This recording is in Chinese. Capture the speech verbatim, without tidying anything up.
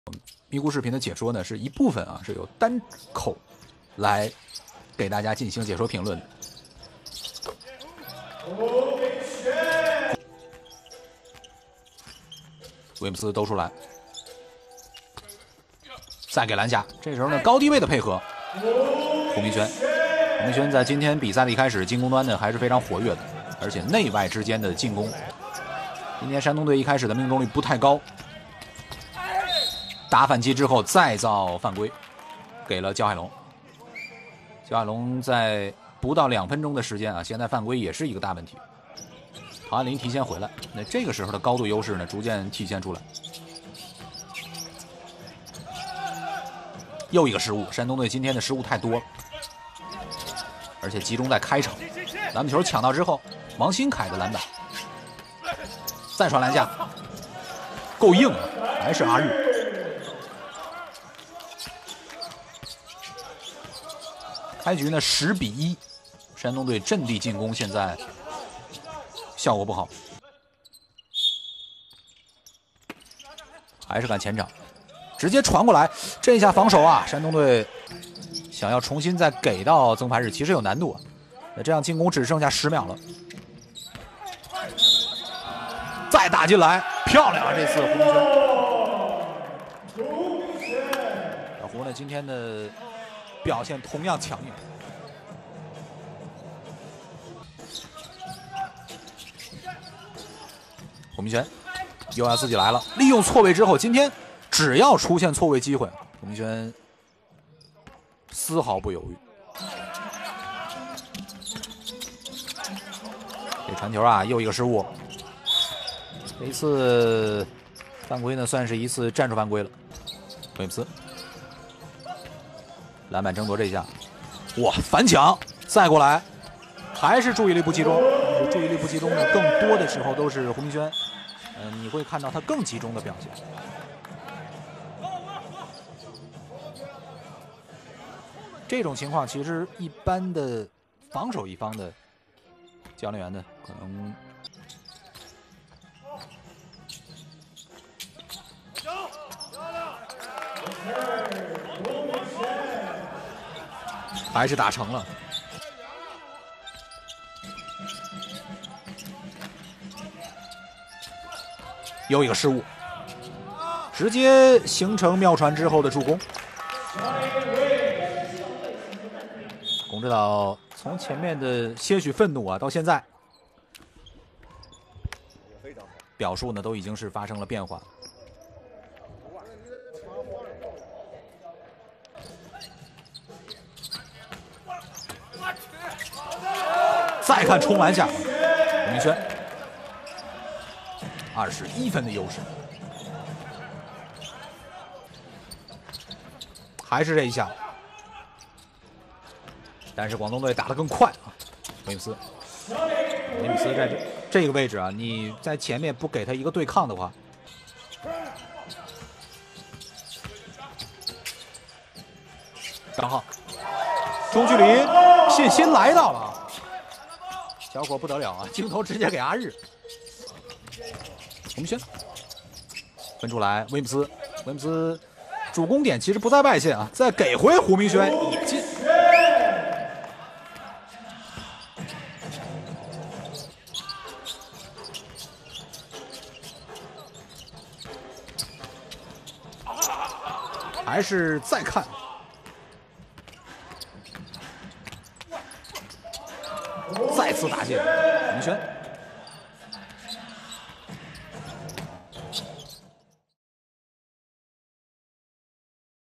咪咕视频的解说呢，是一部分啊，是由单口来给大家进行解说评论的。威姆斯兜出来，再给篮下。这时候呢，高低位的配合，胡明轩。胡明轩在今天比赛的一开始，进攻端呢还是非常活跃的，而且内外之间的进攻，今天山东队一开始的命中率不太高。打反击之后再造犯规，给了焦海龙。焦海龙在不到两分钟的时间啊，现在犯规也是一个大问题。陶安林提前回来，那这个时候的高度优势呢，逐渐体现出来。又一个失误，山东队今天的失误太多了，而且集中在开场。篮板球抢到之后，王新凯的篮板，再传篮下，够硬啊，还是阿日。开局呢十比一，山东队阵地进攻现在效果不好，还是敢前场，直接传过来，这一下防守啊，山东队想要重新再给到曾凡日其实有难度啊。那这样进攻只剩下十秒了，再打进来，漂亮啊！这次胡明轩，小胡呢今天的表现同样强硬。胡明轩又要自己来了，利用错位之后，今天只要出现错位机会，胡明轩丝毫不犹豫。这传球啊，又一个失误。这一次犯规呢，算是一次战术犯规了。威姆斯。篮板争夺这一下，哇，反抢，再过来，还是注意力不集中。注意力不集中呢，更多的时候都是胡明轩，嗯、呃，你会看到他更集中的表现。这种情况其实一般的防守一方的教练员呢，可能还是打成了。又一个失误，直接形成妙传之后的助攻。龚指导从前面的些许愤怒啊，到现在表述呢都已经是发生了变化。再看冲篮下，胡明轩二十一分的优势，还是这一下，但是广东队打得更快啊！威姆斯，威姆斯在这这个位置啊，你在前面不给他一个对抗的话，张浩，中距离，信心来到了。小伙不得了啊！镜头直接给阿日，胡明轩分出来，威姆斯，威姆斯主攻点其实不在外线啊，再给回胡明轩也进。还是再看。再次打进，胡明轩。